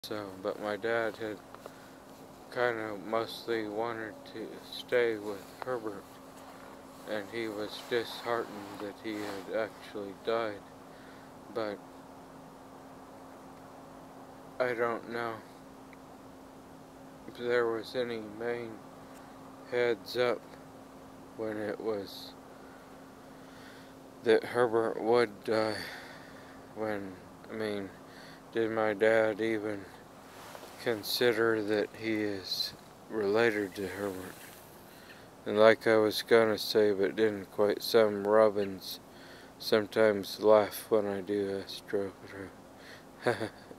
But my dad had kind of mostly wanted to stay with Herbert, and he was disheartened that he had actually died. But I don't know if there was any main heads up when it was that Herbert would die. Did my dad even consider that he is related to Herbert? And like I was gonna say but didn't quite, some Robins sometimes laugh when I do astro.